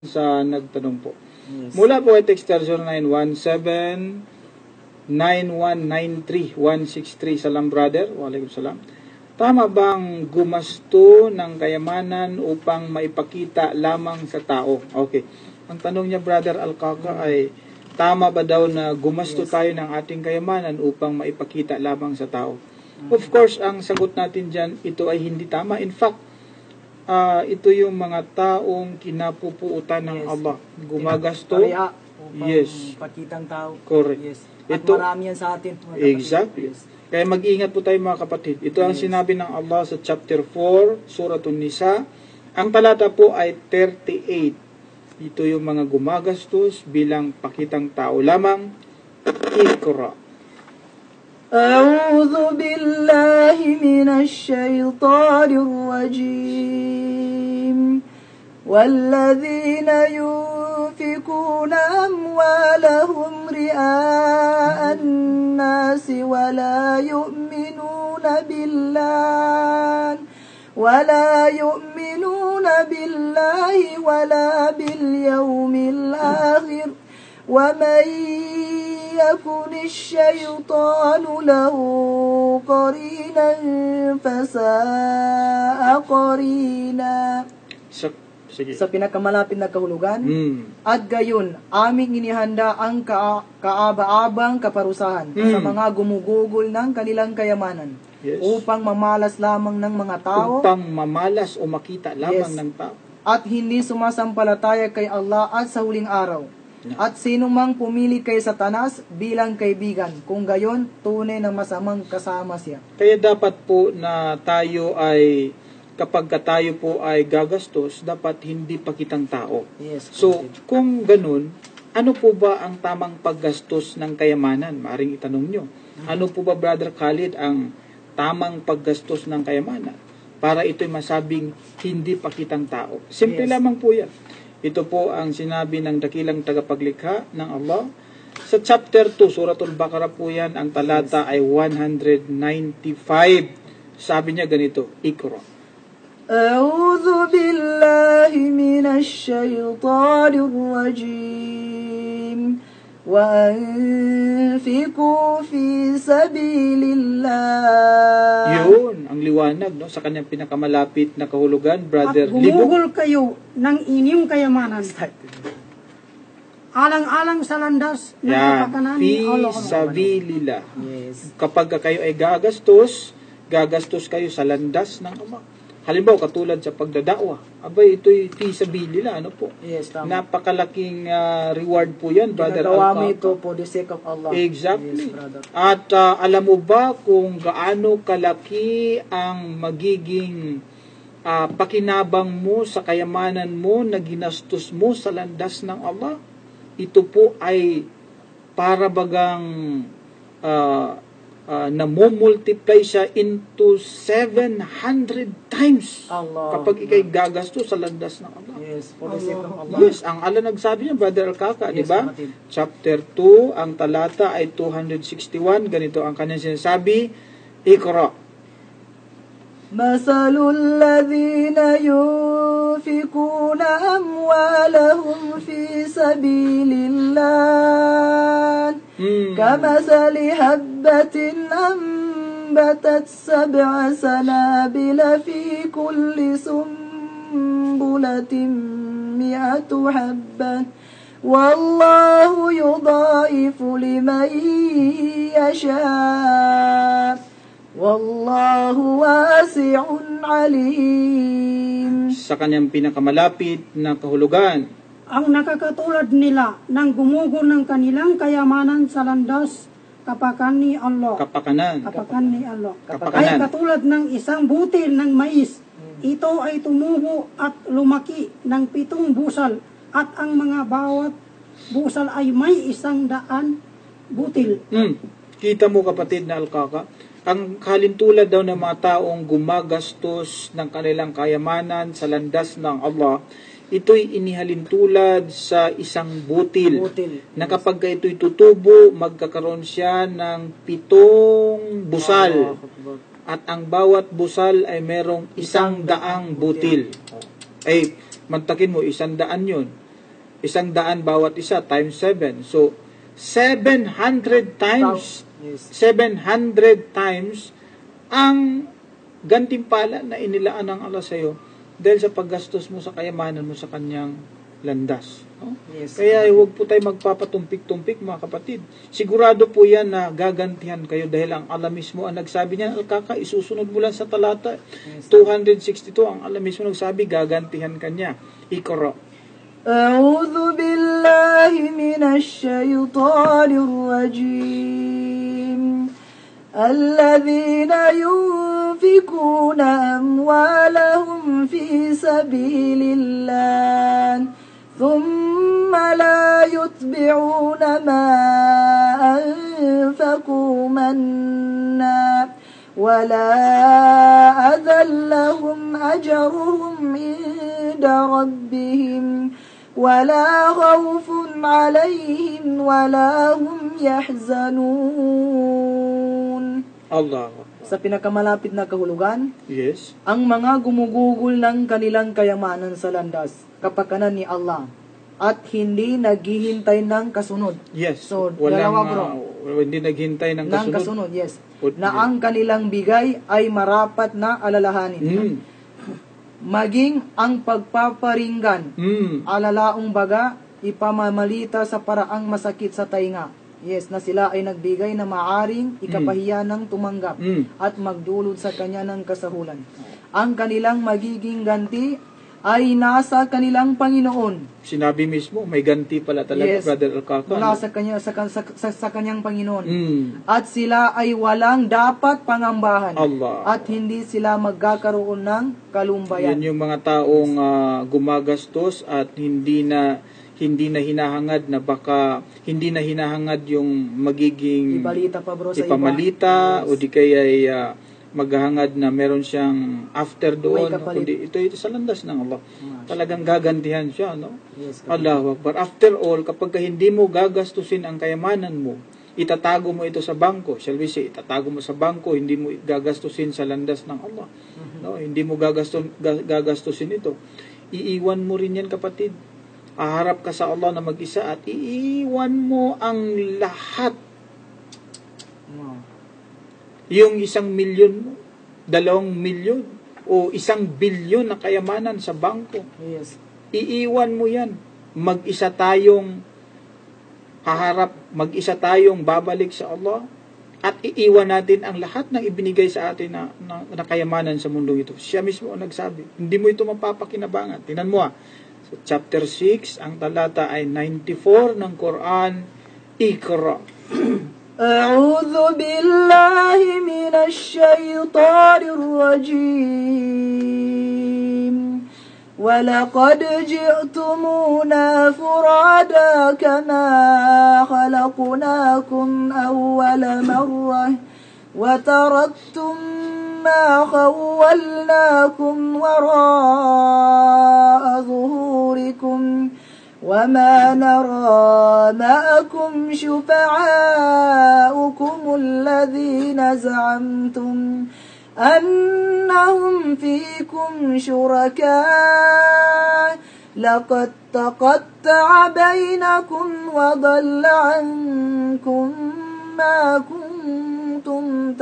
sa nagtanong po. Yes. Mula po ay texter 0917-9193-163. Salam brother. Waalaikumsalam. Tama bang gumasto ng kayamanan upang maipakita lamang sa tao? Okay. Ang tanong niya brother Alkaka ay tama ba daw na gumasto tayo ng ating kayamanan upang maipakita lamang sa tao? Of course, ang sagot natin dyan, ito ay hindi tama. In fact, ito yung mga taong kinapupuutan ng Allah. Gumagasto. Yes. Pakitang tao. Correct. Yes. At Ito, marami yan sa atin. exactly. Yes. Kaya mag-ingat po tayo mga kapatid. Ito ang sinabi ng Allah sa chapter 4, Suratul Nisa. Ang talata po ay 38. Ito yung mga gumagastos bilang pakitang tao lamang. Iqra. أعوذ بالله من الشيطان الرجيم والذين ينفقون أموالهم رئاء الناس ولا يؤمنون بالله ولا باليوم الآخر ومن يكن الشيطان له قرينا فساء قرينا. Sa pinakamalapit na kahulugan, at gayon, aming inihanda ang kaaba-abang kaparusahan sa mga gumugugol ng kanilang kayamanan, upang mamalas lamang ng mga tao, upang mamalas o makita lamang ng tao, at hindi sumasampalataya kay Allah at sa huling araw. At sino mang pumili kay Satanas bilang kaibigan, kung gayon, tunay na masamang kasama siya. Kaya dapat po na tayo ay, kapag tayo po ay gagastos, dapat hindi pakitang tao. Yes, so, kung ganun, ano po ba ang tamang paggastos ng kayamanan? Maaring itanong nyo. Ano po ba, Brother Khalid, ang tamang paggastos ng kayamanan? Para ito'y masabing hindi pakitang tao. Simple lamang po yan. Ito po ang sinabi ng dakilang tagapaglikha ng Allah. Sa chapter 2, Suratul Baqarah po yan, ang talata ay 195. Sabi niya ganito, Iqra. A'udhu billahi minash shaytanir rajim. Wa anfiqu fi sabilillah. Yun, ang liwanag no, sa kanyang pinakamalapit na kahulugan, Brother Libo. At gumugol kayo ng inyong kayamanan. Alang-alang sa landas ng kapakanan ni Allah. Fi sabilillah. Yes. Kapag kayo ay gagastos kayo sa landas ng Allah. Halimbawa, katulad sa pagdadakwa. Abay, ito'y fi sabilillah, ano po? Yes, tama. Napakalaking reward po yan, Brother Ginagawa Alka. mo ito for the sake of Allah. Exactly. Yes, brother. At alam mo ba kung gaano kalaki ang magiging pakinabang mo sa kayamanan mo na ginastos mo sa landas ng Allah? Ito po ay para bagang namumultiply siya into 700 times Allah. kapag ikay gagastos sa landas ng Allah. Yes, for the sake of Allah. Yes, ang Allah nagsabi niya, Brother Alkaka, di Yes, ba? kapatid. Chapter 2, ang talata ay 261. Ganito ang kanyang sinasabi, Iqra. مثل الذين ينفقون أموالهم في سبيل الله كمثل حبة أنبتت 7 سنابل في كل سنبلة 100 حبة والله يضاعف لمن يشاء Wallahu wasi'un alim. Sa kanyang pinakamalapit na kahulugan, ang nakakatulad nila ng gumugol ng kanilang kayamanan sa landas kapakan ni Allah. kapakanan. Kapakan ni Allah. Kapakanan. Ay katulad ng isang butil ng mais. Ito ay tumubo at lumaki ng 7 busal at ang mga bawat busal ay may 100 butil. Kita mo kapatid na Alkaka, ang kalintulad daw ng mga taong gumagastos ng kanilang kayamanan sa landas ng Allah, ito'y inihalintulad sa isang butil. Na kapag ito'y tutubo, magkakaroon siya ng 7 busal. At ang bawat busal ay merong 100 butil. Ay, mantakin mo, 100 yun. 100 bawat isa, times 7. So, 700 times, Yes. 700 times ang gantimpala na inilaan ng Allah sa iyo dahil sa paggastos mo sa kayamanan mo sa kanyang landas. No? Yes. Kaya huwag po tayo magpapatumpik-tumpik, mga kapatid. Sigurado po yan na gagantihan kayo dahil ang Allah mismo ang nagsabi niya, Al-Kaka, isusunod mo lang sa talata 262, ang Allah mismo nagsabi, gagantihan kanya. Iqra. أعوذ بالله من الشيطان الرجيم الذين ينفقون أموالهم في سبيل الله ثم لا يتبعون ما أنفقوا منا ولا أذى لهم أجرهم عند ربهم ولا خوف عليهم ولا هم يحزنون. Allah. Sa pinakamalapit na kahulugan, Yes. ang mga gumugugol ng kanilang kayamanan sa landas, kapakanan ni Allah, at hindi naghihintay ng kasunod. Yes. So, Walang, dalawa bro. hindi naghintay ng Ng kasunod. kasunod, yes. Na ang kanilang bigay ay marapat na alalahanin. Maging ang pagpaparinggan, alalaong baga, ipamamalita sa paraang masakit sa tainga. Yes, na sila ay nagbigay na maaring ikapahiya ng tumanggap at magdulot sa kanya ng kasahulan. Ang kanilang magiging ganti ay nasa kanilang Panginoon. Sinabi mismo, may ganti pala talaga, Yes, Brother Al-Kaka. mula sa kanyang Panginoon. At sila ay walang dapat pangambahan. Allah. At hindi sila magkakaroon ng kalumbayan. Yan yung mga taong gumagastos at hindi na hinahangad na baka hindi na hinahangad yung magiging Ibalita pa bro sa ipamalita iba. o di kaya ay maghahangad na meron siyang after doon. May kapalit. Kundi ito sa landas ng Allah. Talagang gagantihan siya, no? Yes, Allahu Akbar. After all, kapag hindi mo gagastusin ang kayamanan mo, itatago mo ito sa bangko. Shall we say, itatago mo sa bangko, hindi mo gagastusin sa landas ng Allah. No? Hindi mo gagastusin ito. Iiwan mo rin yan, kapatid. Aharap ka sa Allah na mag-isa at iiwan mo ang lahat. Yung 1 milyon mo, 2 milyon, o 1 bilyon na kayamanan sa bangko. Yes. Iiwan mo yan. Mag-isa tayong haharap, mag-isa tayong babalik sa Allah at iiwan natin ang lahat ng ibinigay sa atin na kayamanan sa mundong ito. Siya mismo ang nagsabi. Hindi mo ito mapapakinabangan. Tingnan mo So, chapter 6, ang talata ay 94 ng Quran. Iqra. أعوذ بالله من الشيطان الرجيم ولقد جئتمونا فرادا كما خلقناكم أول مرة وتركتم ما خولناكم وراء ظهوركم وما نرى معكم شفعاؤكم الذين زعمتم أنهم فيكم شركاء لقد تقطع بينكم وضل عنكم ما كنتم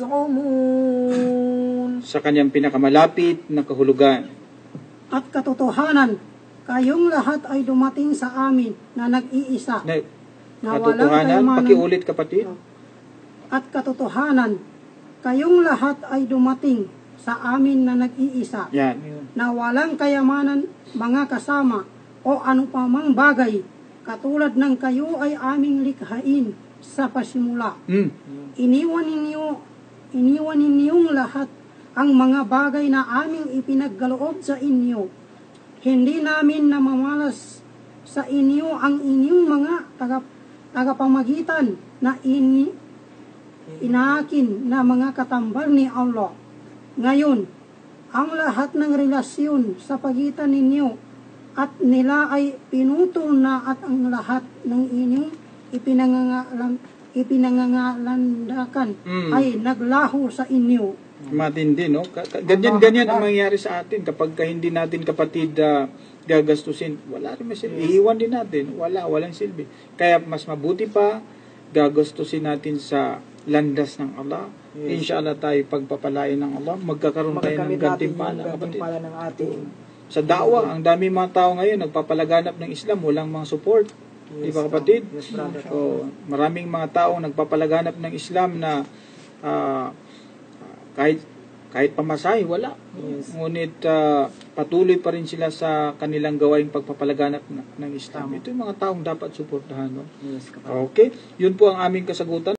تزعمون. Sa kanyang pinakamalapit na kahulugan. At katotohanan, kayong lahat ay dumating sa amin na nag-iisa. Na walang Katotohanan, kayamanan. pakiulit, kapatid. At katotohanan, kayong lahat ay dumating sa amin na nag-iisa. Yan. Na walang kayamanan, mga kasama o ano pa mang bagay, katulad ng kayo ay aming likhain sa pasimula. Iniwan ninyong lahat ang mga bagay na aming ipinagkaloob sa inyo. Hindi namin namamalas sa inyo ang inyong mga tagapamagitan na inaakin na mga katambal ni Allah. Ngayon, ang lahat ng relasyon sa pagitan ninyo at nila ay pinutol na at ang lahat ng inyong ipinangangalandakan ay naglaho sa inyo. Matindi, no? Ganyan ang mangyayari sa atin kapag hindi natin kapatid gagastusin. Wala rin may silbi. Iiwan din natin. Walang silbi. Kaya mas mabuti pa gagastusin natin sa landas ng Allah. Inshallah tayo pagpapalain ng Allah, magkakaroon tayo ng gantimpala ng ating sa da'wa. Ang dami mga tao ngayon nagpapalaganap ng Islam, walang mga support. Di ba kapatid? So, maraming mga tao nagpapalaganap ng Islam na kahit pamasahe, wala. Ngunit patuloy pa rin sila sa kanilang gawaing pagpapalaganap ng Islam. Ito yung mga taong dapat suportahan. No? Okay? Yun po ang aming kasagutan.